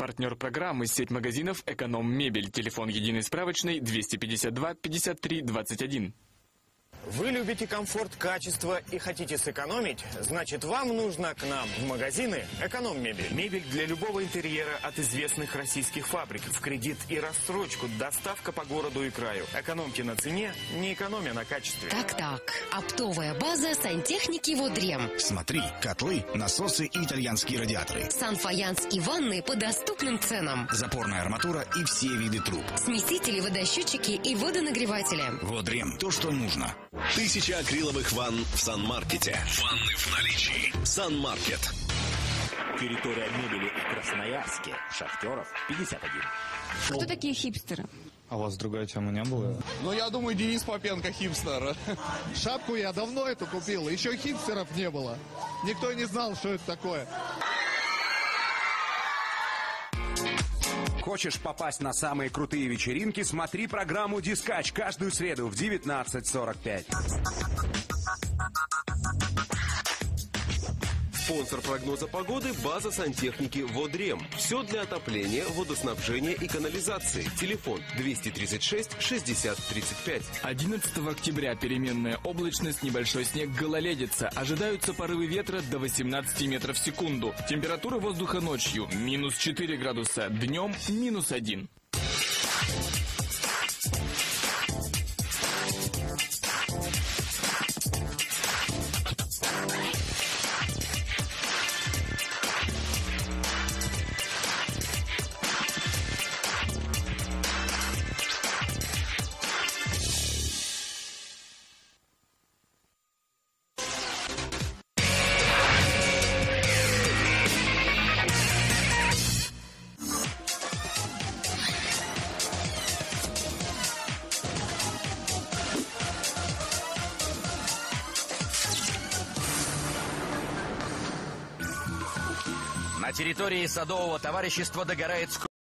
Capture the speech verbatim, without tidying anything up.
Партнер программы — сеть магазинов «Эконом Мебель». Телефон единой справочной двести пятьдесят два пятьдесят три двадцать один. Вы любите комфорт, качество и хотите сэкономить? Значит, вам нужно к нам в магазины «Эконом Мебель». Мебель для любого интерьера от известных российских фабрик. В кредит и рассрочку. Доставка по городу и краю. Экономьте на цене, не экономя на качестве. Так-так. Оптовая база сантехники «Водрем». Смотри, котлы, насосы и итальянские радиаторы. Санфаянс и ванны по доступным ценам. Запорная арматура и все виды труб. Смесители, водосчетчики и водонагреватели. Водрем. То, что нужно. Тысяча акриловых ванн в Сан-Маркете. Ванны в наличии. Сан-Маркет. Территория мебели в Красноярске. Шахтеров пятьдесят один. Кто такие хипстеры? А у вас другая тема не было? Ну, я думаю, Денис Попенко хипстер. Шапку я давно эту купил, еще хипстеров не было. Никто не знал, что это такое. Хочешь попасть на самые крутые вечеринки? Смотри программу «Дискач» каждую среду в девятнадцать сорок пять. Спонсор прогноза погоды – база сантехники «Водрем». Все для отопления, водоснабжения и канализации. Телефон двести тридцать шесть шестьдесят тридцать пять. одиннадцатого октября переменная облачность, небольшой снег, гололедица. Ожидаются порывы ветра до восемнадцати метров в секунду. Температура воздуха ночью – минус четыре градуса, днем – минус один. На территории садового товарищества догорает